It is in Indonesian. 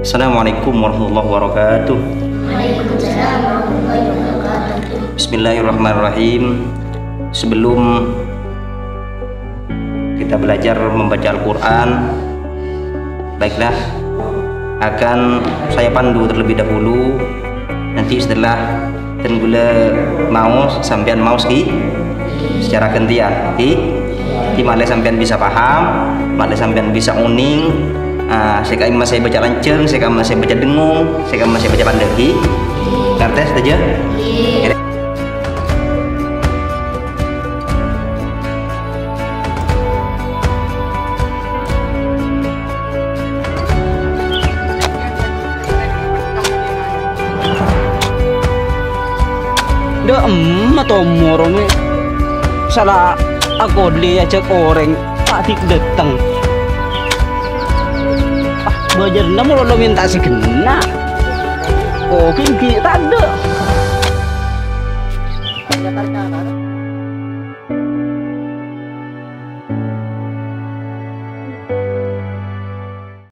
Assalamualaikum warahmatullahi wabarakatuh. Waalaikumsalam warahmatullahi wabarakatuh. Bismillahirrahmanirrahim. Sebelum kita belajar membaca Al-Quran, baiklah, akan saya pandu terlebih dahulu. Nanti setelah tenggula mau sampean mau secara gantian, di malah sampean bisa paham, malah sampean bisa uning. Sekarang masih baca lanceng, sekarang masih baca dengung, sekarang masih baca pandegi. Kartes saja. Dah atau morong salah aku lihat cek orang patik datang. Belajar namun lo minta si kena. Oh kiki tak ada.